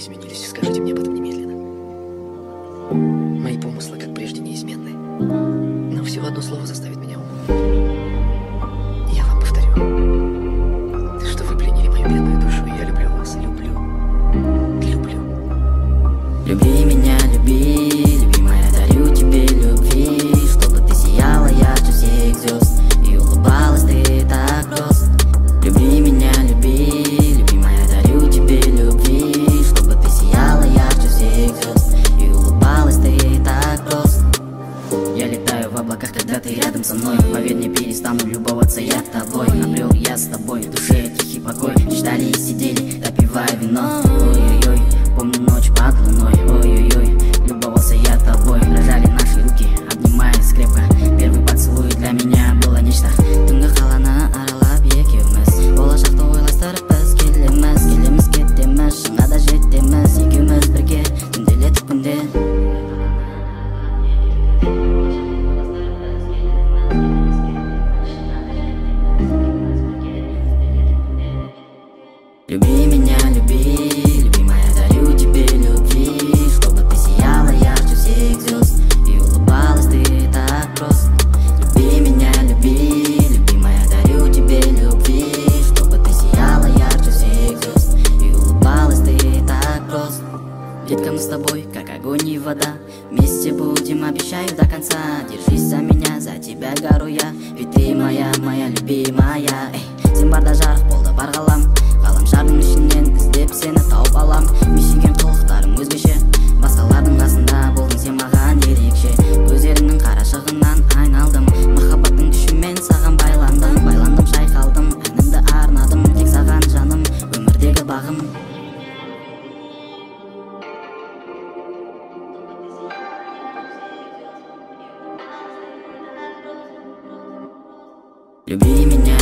изменились? Скажите мне об этом немедленно. Мои помыслы, как прежде, неизменны. Но всего одно слово заставит меня умолкнуть. Я вам повторю, что вы пленили мою бедную душу, и я люблю вас. Люблю. Люби меня, люби, любимая, дарю тебе любви, чтобы ты сияла ярче всех звезд и улыбалась ты так просто. Люби меня, люби, любимая, дарю тебе любви, чтобы ты сияла ярче всех звезд и улыбалась ты так просто. Я летаю в облаках, когда ты рядом со мной. Поверь, не перестану любоваться я тобой. Обрел я с тобой в душе тихий покой. Ждали и сидели, допивая вино. Ой-ой-ой, помню ночь под луной. Ой-ой-ой, любовался я тобой. Дрожали наши руки, обнимаясь крепко. Первый поцелуй для меня было нечто. Түнгі қаланы аралап екеуміз, болашақты ойластырып біз келеміз кетеміз, шыңға да жетеміз. Екеуміз бірге түнделетіп күнде. Люби меня, люби, любимая, дарю тебе любви, чтобы ты сияла ярче всех звезд и улыбалась ты так просто. Люби меня, люби, любимая, дарю тебе любви, чтобы ты сияла ярче всех звезд и улыбалась ты так просто. Детка, мы с тобой, как огонь и вода, вместе будем, обещаю, до конца. Держись за меня, за тебя гору я, ведь ты моя любимая. Эй, сен барда жарық болды бар ғалам, ғаламшардың ішінен іздеп сені тауып алам. Мүйсінген қылықтарың өзгеше, басқалардың қасында болдың сен маған ерекше. Көздеріңнің қарашығынан айналдым, махаббаттың күшімен саған байландым, шайқалдым, әнімді арнадым тек саған жаным, өмірдегі бағым. Люби меня,